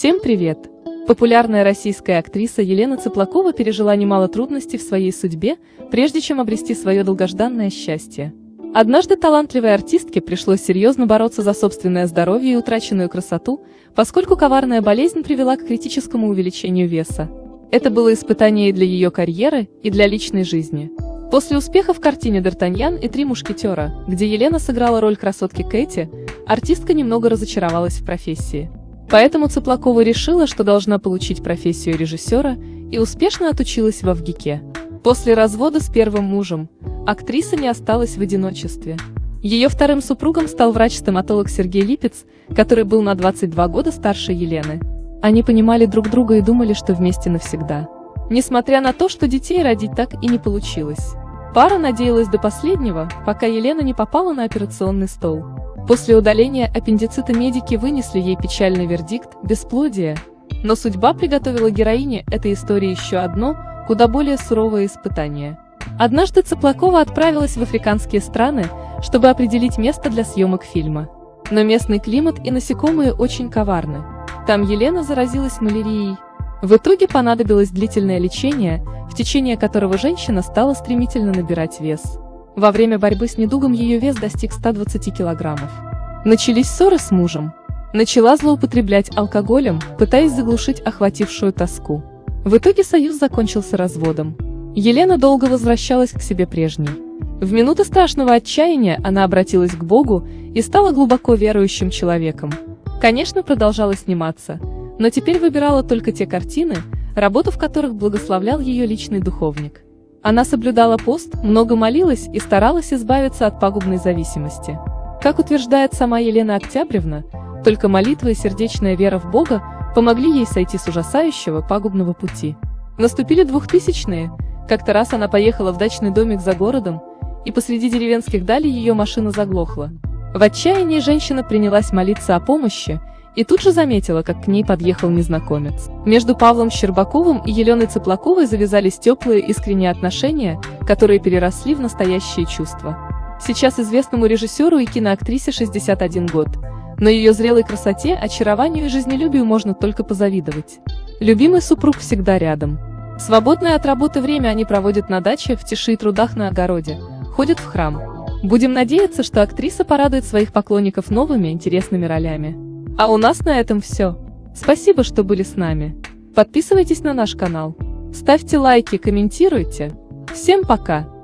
Всем привет! Популярная российская актриса Елена Цыплакова пережила немало трудностей в своей судьбе, прежде чем обрести свое долгожданное счастье. Однажды талантливой артистке пришлось серьезно бороться за собственное здоровье и утраченную красоту, поскольку коварная болезнь привела к критическому увеличению веса. Это было испытание и для ее карьеры, и для личной жизни. После успеха в картине «Д'Артаньян и три мушкетера», где Елена сыграла роль красотки Кэти, артистка немного разочаровалась в профессии. Поэтому Цыплакова решила, что должна получить профессию режиссера, и успешно отучилась во ВГИКе. После развода с первым мужем актриса не осталась в одиночестве. Ее вторым супругом стал врач-стоматолог Сергей Липец, который был на 22 года старше Елены. Они понимали друг друга и думали, что вместе навсегда. Несмотря на то, что детей родить так и не получилось. Пара надеялась до последнего, пока Елена не попала на операционный стол. После удаления аппендицита медики вынесли ей печальный вердикт – бесплодие. Но судьба приготовила героине этой истории еще одно, куда более суровое испытание. Однажды Цыплакова отправилась в африканские страны, чтобы определить место для съемок фильма. Но местный климат и насекомые очень коварны. Там Елена заразилась малярией. В итоге понадобилось длительное лечение, в течение которого женщина стала стремительно набирать вес. Во время борьбы с недугом ее вес достиг 120 килограммов. Начались ссоры с мужем. Начала злоупотреблять алкоголем, пытаясь заглушить охватившую тоску. В итоге союз закончился разводом. Елена долго возвращалась к себе прежней. В минуты страшного отчаяния она обратилась к Богу и стала глубоко верующим человеком. Конечно, продолжала сниматься, но теперь выбирала только те картины, работу в которых благословлял ее личный духовник. Она соблюдала пост, много молилась и старалась избавиться от пагубной зависимости. Как утверждает сама Елена Октябревна, только молитва и сердечная вера в Бога помогли ей сойти с ужасающего пагубного пути. Наступили 2000-е, как-то раз она поехала в дачный домик за городом, и посреди деревенских далей ее машина заглохла. В отчаянии женщина принялась молиться о помощи, и тут же заметила, как к ней подъехал незнакомец. Между Павлом Щербаковым и Еленой Цыплаковой завязались теплые искренние отношения, которые переросли в настоящие чувства. Сейчас известному режиссеру и киноактрисе 61 год, но ее зрелой красоте, очарованию и жизнелюбию можно только позавидовать. Любимый супруг всегда рядом. Свободное от работы время они проводят на даче, в тиши и трудах на огороде, ходят в храм. Будем надеяться, что актриса порадует своих поклонников новыми интересными ролями. А у нас на этом все. Спасибо, что были с нами. Подписывайтесь на наш канал. Ставьте лайки, комментируйте. Всем пока!